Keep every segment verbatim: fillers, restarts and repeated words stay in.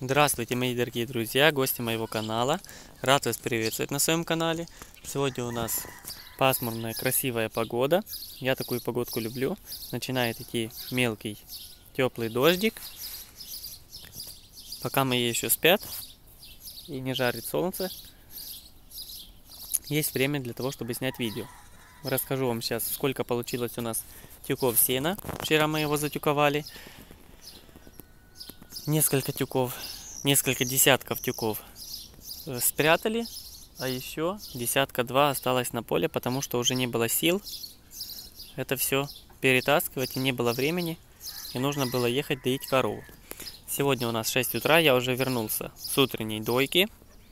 Здравствуйте, мои дорогие друзья, гости моего канала. Рад вас приветствовать на своем канале. Сегодня у нас пасмурная, красивая погода. Я такую погодку люблю. Начинает идти мелкий, теплый дождик. Пока мои еще спят и не жарит солнце, есть время для того, чтобы снять видео. Расскажу вам сейчас, сколько получилось у нас тюков сена. Вчера мы его затюковали. Несколько тюков, несколько десятков тюков спрятали, а еще десятка-два осталось на поле, потому что уже не было сил это все перетаскивать, и не было времени, и нужно было ехать доить корову. Сегодня у нас шесть утра, я уже вернулся с утренней дойки.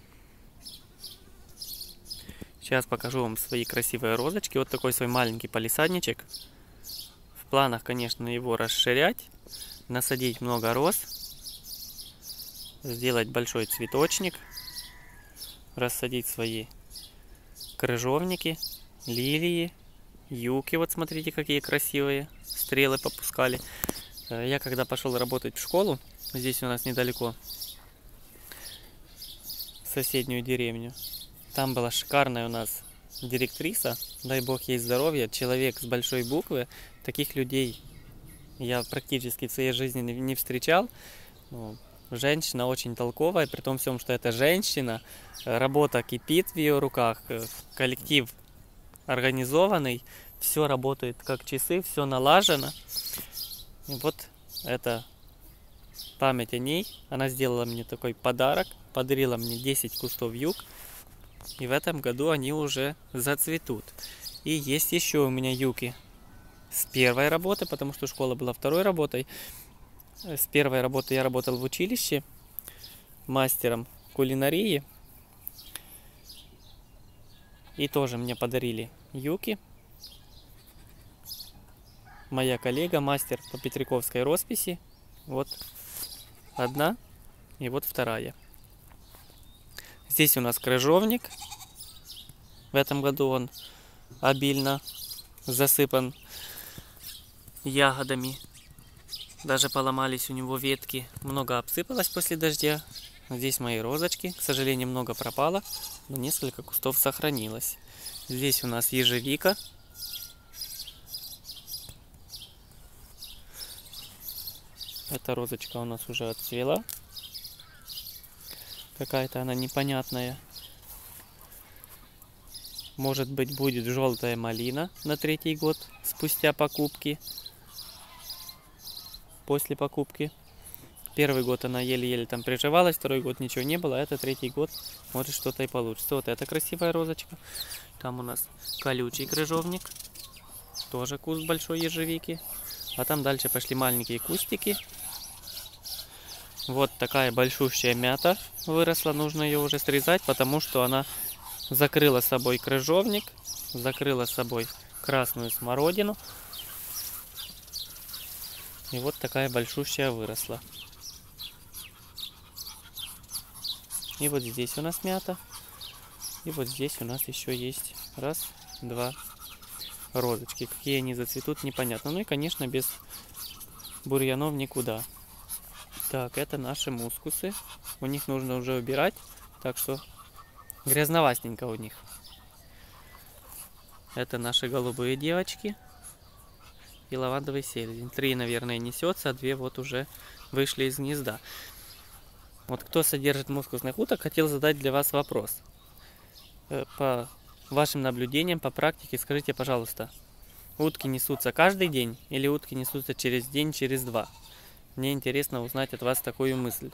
Сейчас покажу вам свои красивые розочки. Вот такой свой маленький палисадничек. В планах, конечно, его расширять, насадить много роз, сделать большой цветочник, рассадить свои крыжовники, лилии, юки. Вот смотрите, какие красивые стрелы попускали. Я когда пошел работать в школу, здесь у нас недалеко, в соседнюю деревню, там была шикарная у нас директриса, дай бог ей здоровья, человек с большой буквы. Таких людей я практически в своей жизни не встречал. Женщина очень толковая, при том всем, что это женщина, работа кипит в ее руках, коллектив организованный, все работает как часы, все налажено. И вот это память о ней. Она сделала мне такой подарок, подарила мне десять кустов юг, и в этом году они уже зацветут. И есть еще у меня юки с первой работы, потому что школа была второй работой. С первой работы я работал в училище мастером кулинарии. И тоже мне подарили юки. Моя коллега, мастер по петриковской росписи. Вот одна и вот вторая. Здесь у нас крыжовник. В этом году он обильно засыпан ягодами. Даже поломались у него ветки. Много обсыпалось после дождя. Здесь мои розочки. К сожалению, много пропало, но несколько кустов сохранилось. Здесь у нас ежевика. Эта розочка у нас уже отцвела. Какая-то она непонятная. Может быть, будет желтая малина на третий год спустя покупки. После покупки. Первый год она еле-еле там приживалась, второй год ничего не было, а это третий год, может, что-то и получится. Вот эта красивая розочка. Там у нас колючий крыжовник, тоже куст большой ежевики. А там дальше пошли маленькие кустики. Вот такая большущая мята выросла, нужно ее уже срезать, потому что она закрыла собой крыжовник, закрыла собой красную смородину. И вот такая большущая выросла. И вот здесь у нас мята. И вот здесь у нас еще есть раз, два розочки. Какие они зацветут, непонятно. Ну и, конечно, без бурьянов никуда. Так, это наши мускусы. У них нужно уже убирать. Так что грязновастенько у них. Это наши голубые девочки. И лавандовый селезень. Три, наверное, несется, а две вот уже вышли из гнезда. Вот кто содержит мускусных уток, хотел задать для вас вопрос. По вашим наблюдениям, по практике, скажите, пожалуйста, утки несутся каждый день или утки несутся через день, через два? Мне интересно узнать от вас такую мысль.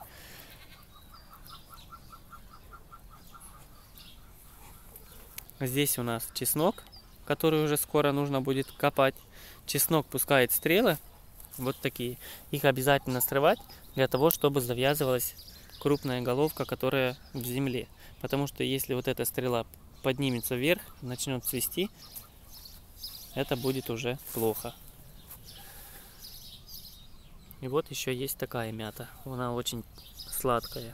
Здесь у нас чеснок, который уже скоро нужно будет копать. Чеснок пускает стрелы, вот такие. Их обязательно срывать для того, чтобы завязывалась крупная головка, которая в земле. Потому что если вот эта стрела поднимется вверх, начнет цвести, это будет уже плохо. И вот еще есть такая мята. Она очень сладкая.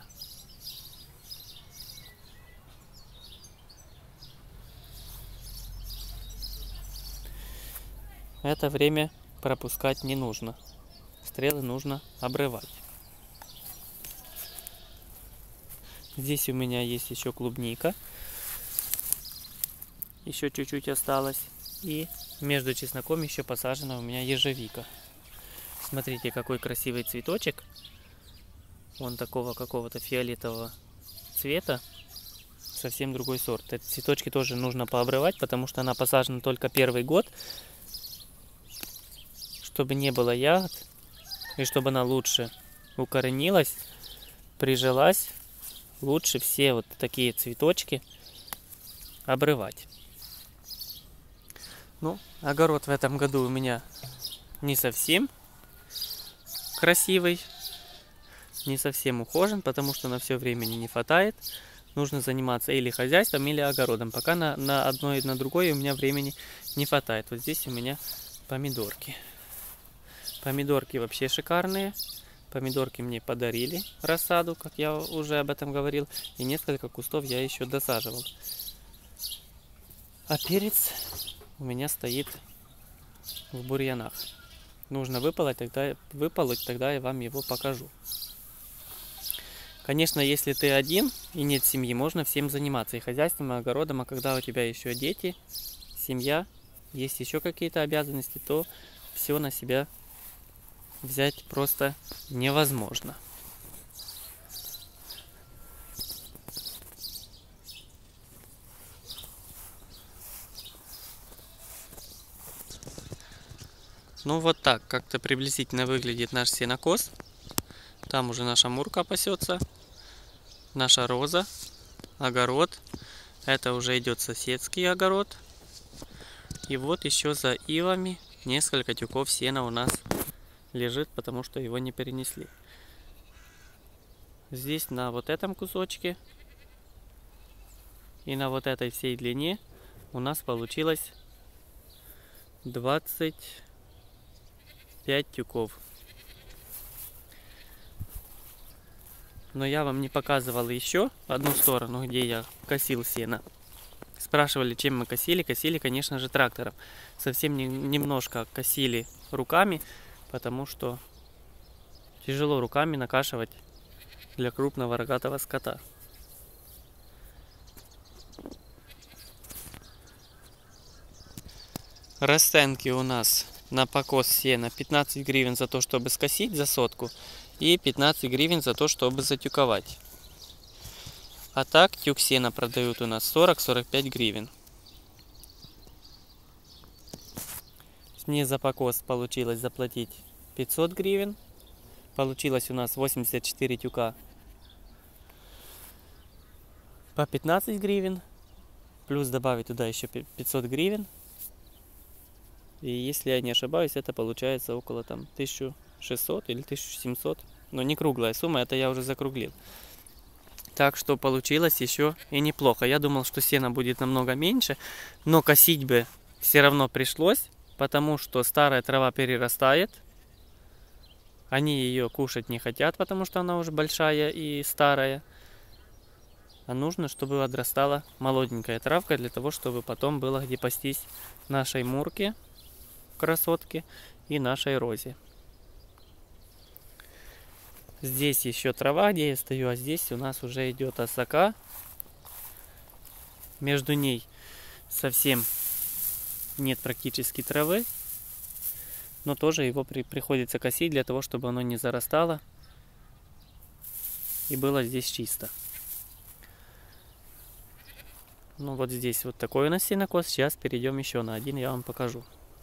Это время пропускать не нужно. Стрелы нужно обрывать. Здесь у меня есть еще клубника. Еще чуть-чуть осталось. И между чесноком еще посажена у меня ежевика. Смотрите, какой красивый цветочек. Он такого какого-то фиолетового цвета. Совсем другой сорт. Эти цветочки тоже нужно пообрывать, потому что она посажена только первый год. Чтобы не было ягод. И чтобы она лучше укоренилась, прижилась. Лучше все вот такие цветочки обрывать. Ну, огород в этом году у меня не совсем красивый, не совсем ухожен, потому что на все времени не хватает. Нужно заниматься или хозяйством, или огородом. Пока на, на одно и на другое у меня времени не хватает. Вот здесь у меня помидорки. Помидорки вообще шикарные. Помидорки мне подарили рассаду, как я уже об этом говорил. И несколько кустов я еще досаживал. А перец у меня стоит в бурьянах. Нужно выполоть, тогда, выполоть, тогда я вам его покажу. Конечно, если ты один и нет семьи, можно всем заниматься. И хозяйством, и огородом. А когда у тебя еще дети, семья, есть еще какие-то обязанности, то все на себя взять просто невозможно. Ну вот так как-то приблизительно выглядит наш сенокос. Там уже наша мурка пасется, наша роза, огород. Это уже идет соседский огород. И вот еще за ивами несколько тюков сена у нас лежит, потому что его не перенесли. Здесь на вот этом кусочке и на вот этой всей длине у нас получилось двадцать пять тюков. Но я вам не показывал еще одну сторону, где я косил сено. Спрашивали, чем мы косили. Косили, конечно же, трактором. Совсем не, немножко косили руками, потому что тяжело руками накашивать для крупного рогатого скота. Расценки у нас на покос сена пятнадцать гривен за то, чтобы скосить за сотку, и пятнадцать гривен за то, чтобы затюковать. А так тюк сена продают у нас сорок — сорок пять гривен. Мне за покос получилось заплатить пятьсот гривен. Получилось у нас восемьдесят четыре тюка по пятнадцать гривен. Плюс добавить туда еще пятьсот гривен. И если я не ошибаюсь, это получается около там тысяча шестьсот или тысяча семьсот. Но не круглая сумма, это я уже закруглил. Так что получилось еще и неплохо. Я думал, что сена будет намного меньше, но косить бы все равно пришлось, потому что старая трава перерастает. Они ее кушать не хотят, потому что она уже большая и старая. А нужно, чтобы подрастала молоденькая травка, для того, чтобы потом было где пастись нашей мурке, красотке, и нашей розе. Здесь еще трава, где я стою, а здесь у нас уже идет осока. Между ней совсем нет практически травы, но тоже его при, приходится косить для того, чтобы оно не зарастало и было здесь чисто. Ну вот здесь вот такой у нас сенокос. Сейчас перейдем еще на один, я вам покажу.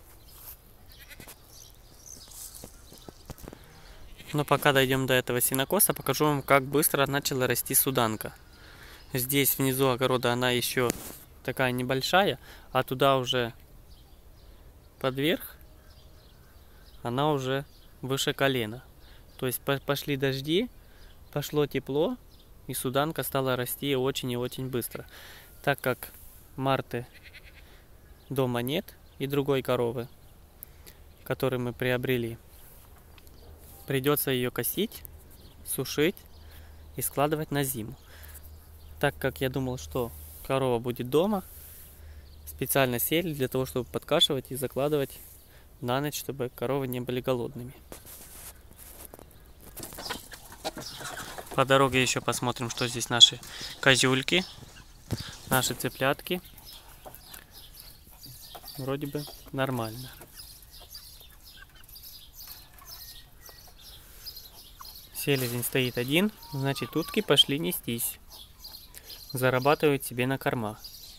Но пока дойдем до этого сенокоса, покажу вам, как быстро начала расти суданка. Здесь внизу огорода она еще такая небольшая, а туда уже подверх она уже выше колена. То есть пошли дожди, пошло тепло, и суданка стала расти очень и очень быстро. Так как Марты дома нет и другой коровы, которую мы приобрели, придется ее косить, сушить и складывать на зиму. Так как я думал, что корова будет дома, специально сели для того, чтобы подкашивать и закладывать на ночь, чтобы коровы не были голодными. По дороге еще посмотрим, что здесь наши козюльки, наши цыплятки. Вроде бы нормально. Селезень стоит один, значит утки пошли нестись. Зарабатывают себе на корма.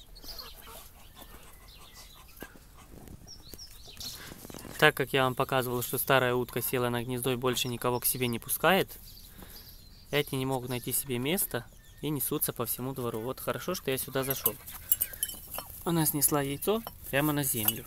Так как я вам показывал, что старая утка села на гнездо и больше никого к себе не пускает, эти не могут найти себе место и несутся по всему двору. Вот хорошо, что я сюда зашел. Она снесла яйцо прямо на землю.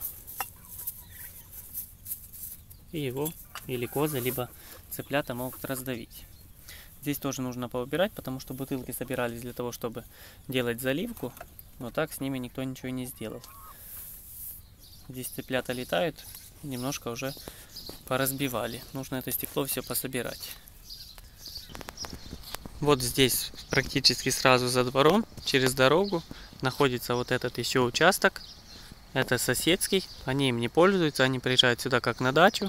И его или козы, либо цыплята могут раздавить. Здесь тоже нужно поубирать, потому что бутылки собирались для того, чтобы делать заливку. Но так с ними никто ничего не сделал. Здесь цыплята летают, немножко уже поразбивали. Нужно это стекло все пособирать. Вот здесь практически сразу за двором, через дорогу, находится вот этот еще участок. Это соседский, они им не пользуются, они приезжают сюда как на дачу.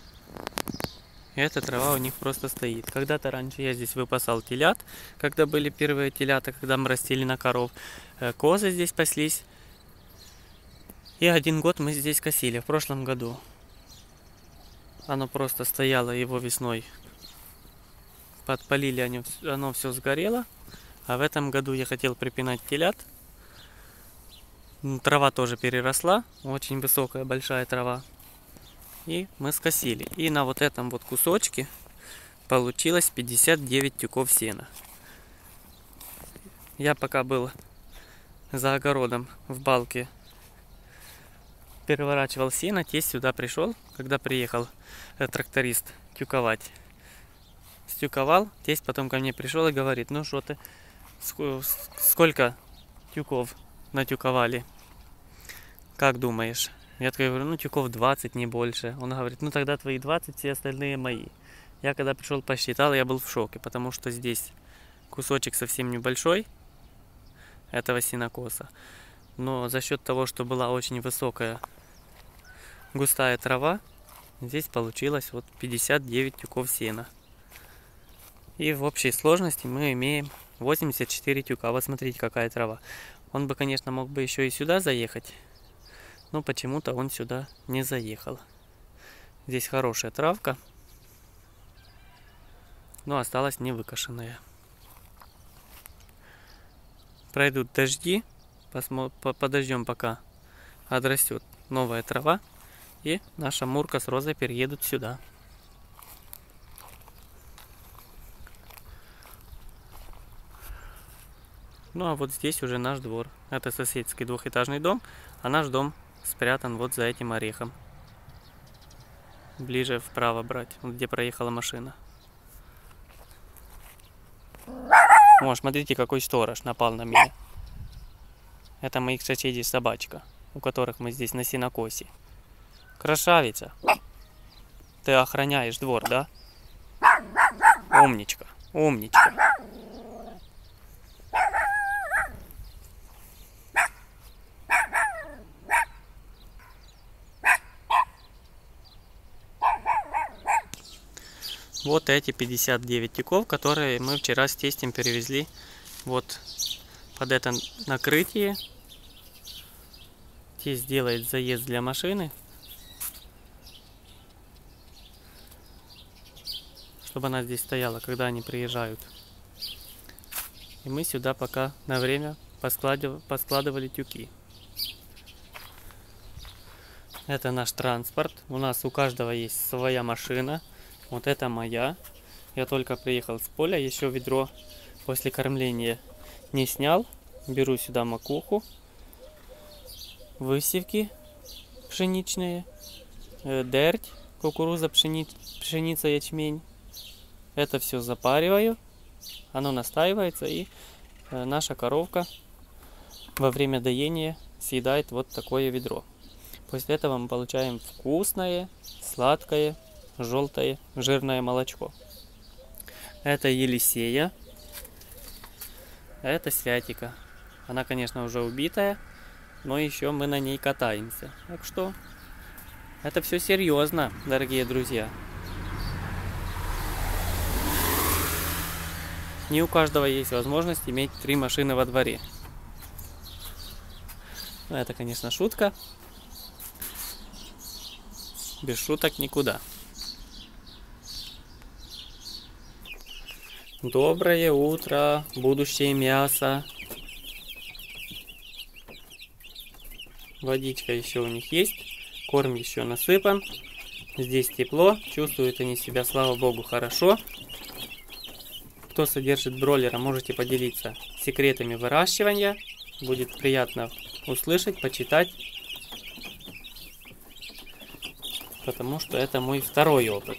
И эта трава у них просто стоит. Когда-то раньше я здесь выпасал телят, когда были первые телята, когда мы растили на коров. Козы здесь паслись. И один год мы здесь косили, в прошлом году. Оно просто стояло, его весной подпалили, оно, оно все сгорело. А в этом году я хотел припинать телят. Трава тоже переросла, очень высокая, большая трава. И мы скосили. И на вот этом вот кусочке получилось пятьдесят девять тюков сена. Я пока был за огородом в балке, переворачивал сено, тесть сюда пришел, когда приехал тракторист тюковать. Стюковал, тесть потом ко мне пришел и говорит: ну что ты, сколько тюков натюковали? Как думаешь? Я такой говорю: ну тюков двадцать, не больше. Он говорит: ну тогда твои двадцать, все остальные мои. Я когда пришел посчитал, я был в шоке, потому что здесь кусочек совсем небольшой этого сенокоса. Но за счет того, что была очень высокая густая трава, здесь получилось вот пятьдесят девять тюков сена. И в общей сложности мы имеем восемьдесят четыре тюка. Вот смотрите, какая трава. Он бы, конечно, мог бы еще и сюда заехать, но почему-то он сюда не заехал. Здесь хорошая травка, но осталась не выкошенная. Пройдут дожди, подождем, пока отрастет новая трава, и наша Мурка с Розой переедут сюда. Ну а вот здесь уже наш двор. Это соседский двухэтажный дом, а наш дом спрятан вот за этим орехом. Ближе вправо брать, вот где проехала машина. О, смотрите, какой сторож напал на меня. Это моих соседей собачка, у которых мы здесь на сенокосе. Красавица. Ты охраняешь двор, да? Умничка, умничка. Вот эти пятьдесят девять тюков, которые мы вчера с тестем перевезли вот под это накрытие. Тесть делает заезд для машины, чтобы она здесь стояла, когда они приезжают. И мы сюда пока на время поскладывали, поскладывали тюки. Это наш транспорт. У нас у каждого есть своя машина. Вот это моя. Я только приехал с поля, еще ведро после кормления не снял. Беру сюда макуху, высевки пшеничные, дерть, кукуруза, пшени... пшеница, ячмень. Это все запариваю, оно настаивается, и наша коровка во время доения съедает вот такое ведро. После этого мы получаем вкусное, сладкое, желтое жирное молочко. Это Елисея. Это Святика. Она, конечно, уже убитая, но еще мы на ней катаемся. Так что это все серьезно, дорогие друзья. Не у каждого есть возможность иметь три машины во дворе. Ну, это, конечно, шутка. Без шуток никуда. Доброе утро, будущее мясо. Водичка еще у них есть. Корм еще насыпан. Здесь тепло. Чувствуют они себя, слава богу, хорошо. Кто содержит бройлера, можете поделиться секретами выращивания. Будет приятно услышать, почитать. Потому что это мой второй опыт.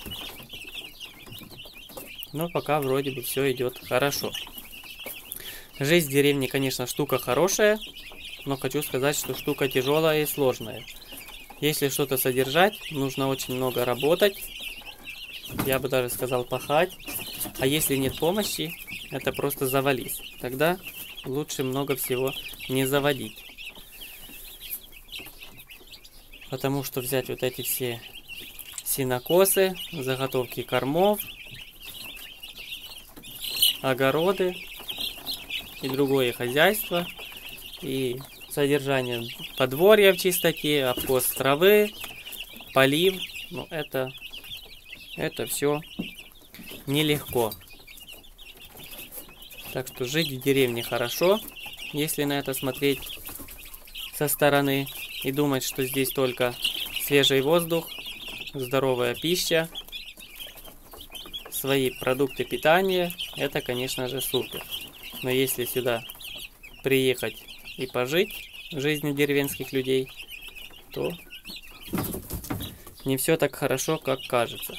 Но пока вроде бы все идет хорошо. Жизнь в деревне, конечно, штука хорошая. Но хочу сказать, что штука тяжелая и сложная. Если что-то содержать, нужно очень много работать. Я бы даже сказал пахать. А если нет помощи, это просто завались. Тогда лучше много всего не заводить. Потому что взять вот эти все сенокосы, заготовки кормов, огороды и другое хозяйство, и содержание подворья в чистоте, обхоз травы, полив, ну это, это все нелегко. Так что жить в деревне хорошо, если на это смотреть со стороны и думать, что здесь только свежий воздух, здоровая пища, свои продукты питания, это, конечно же, супер. Но если сюда приехать и пожить жизнью деревенских людей, то не все так хорошо, как кажется.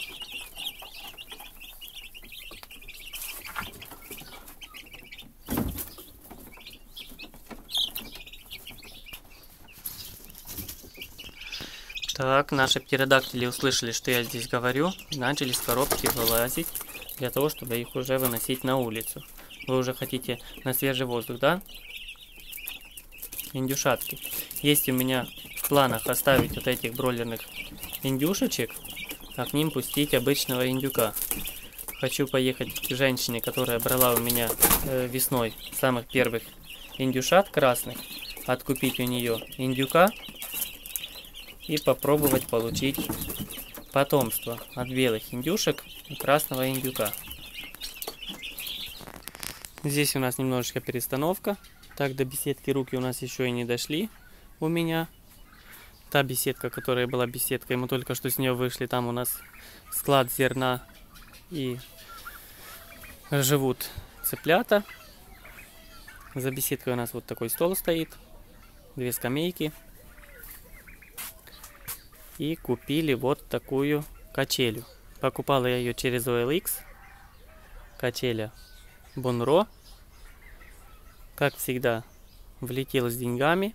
Так, наши птеродактили услышали, что я здесь говорю, и начали с коробки вылазить для того, чтобы их уже выносить на улицу. Вы уже хотите на свежий воздух, да? Индюшатки. Есть у меня в планах оставить вот этих бройлерных индюшечек, а к ним пустить обычного индюка. Хочу поехать к женщине, которая брала у меня э, весной самых первых индюшат красных, откупить у нее индюка и попробовать получить потомство от белых индюшек и красного индюка. Здесь у нас немножечко перестановка. Так, до беседки руки у нас еще и не дошли у меня. Та беседка, которая была беседкой, мы только что с нее вышли. Там у нас склад зерна и живут цыплята. За беседкой у нас вот такой стол стоит. Две скамейки. И купили вот такую качелю. Покупала я ее через о эл икс. Качеля Бонро. Как всегда, влетел с деньгами.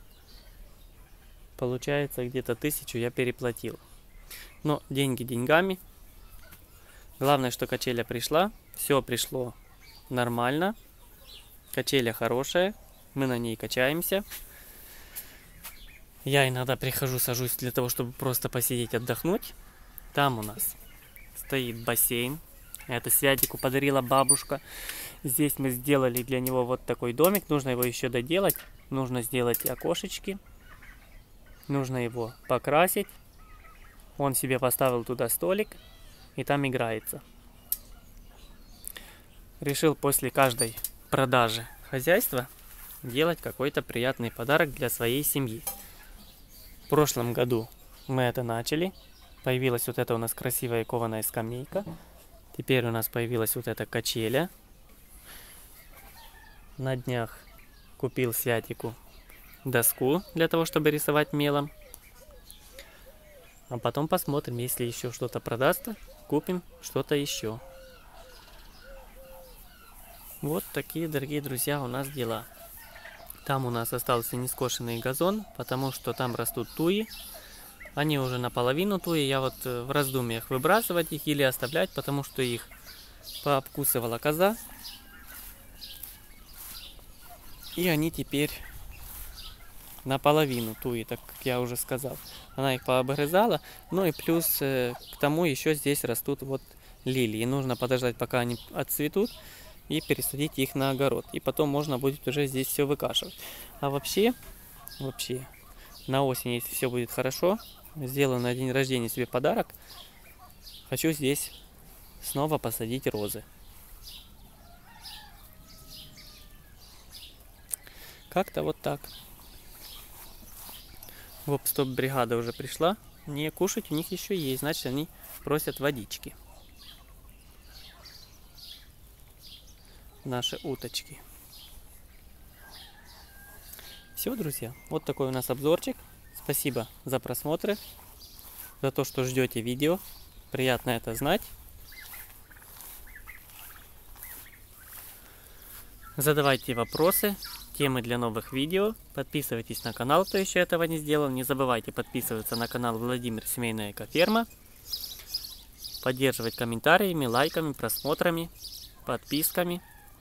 Получается, где-то тысячу я переплатил. Но деньги деньгами. Главное, что качеля пришла. Все пришло нормально. Качеля хорошая. Мы на ней качаемся. Я иногда прихожу, сажусь для того, чтобы просто посидеть, отдохнуть. Там у нас стоит бассейн. Это Святику подарила бабушка. Здесь мы сделали для него вот такой домик. Нужно его еще доделать. Нужно сделать окошечки. Нужно его покрасить. Он себе поставил туда столик. И там играется. Решил после каждой продажи хозяйства делать какой-то приятный подарок для своей семьи. В прошлом году мы это начали. Появилась вот эта у нас красивая кованая скамейка. Теперь у нас появилась вот эта качеля. На днях купил Святику доску для того, чтобы рисовать мелом. А потом посмотрим, если еще что-то продастся, купим что-то еще. Вот такие, дорогие друзья, у нас дела. Там у нас остался нескошенный газон, потому что там растут туи. Они уже наполовину туи. Я вот в раздумьях выбрасывать их или оставлять, потому что их пообкусывала коза. И они теперь наполовину туи, так как я уже сказал. Она их пообгрызала. Ну и плюс к тому еще здесь растут вот лилии. Нужно подождать, пока они отцветут, и пересадить их на огород. И потом можно будет уже здесь все выкашивать. А вообще, вообще, на осень, если все будет хорошо, сделаю на день рождения себе подарок. Хочу здесь снова посадить розы. Как-то вот так. Гоп-стоп-бригада уже пришла. Не, кушать у них еще есть, значит, они просят водички. Наши уточки. Все, друзья, вот такой у нас обзорчик. Спасибо за просмотры, за то, что ждете видео. Приятно это знать. Задавайте вопросы, темы для новых видео. Подписывайтесь на канал, кто еще этого не сделал. Не забывайте подписываться на канал Владимир Семейная Экоферма. Поддерживать комментариями, лайками, просмотрами, подписками.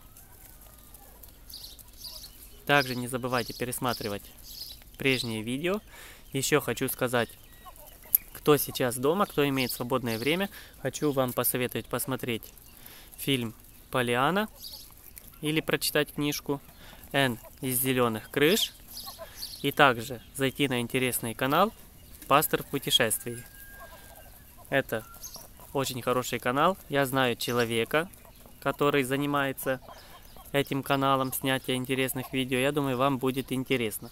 Также не забывайте пересматривать прежние видео. Еще хочу сказать, кто сейчас дома, кто имеет свободное время, хочу вам посоветовать посмотреть фильм «Поллианна» или прочитать книжку «Энн из зеленых крыш». И также зайти на интересный канал «Пастор в путешествии». Это очень хороший канал. Я знаю человека, который занимается этим каналом снятия интересных видео. Я думаю, вам будет интересно.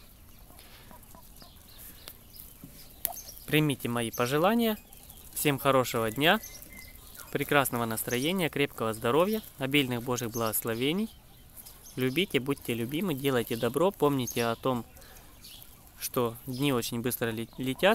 Примите мои пожелания. Всем хорошего дня, прекрасного настроения, крепкого здоровья, обильных Божьих благословений. Любите, будьте любимы, делайте добро. Помните о том, что дни очень быстро летят.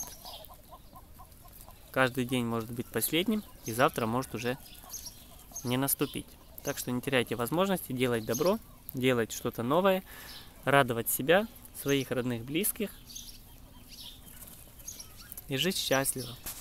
Каждый день может быть последним, и завтра может уже не наступить. Так что не теряйте возможности делать добро, делать что-то новое, радовать себя, своих родных, близких и жить счастливо.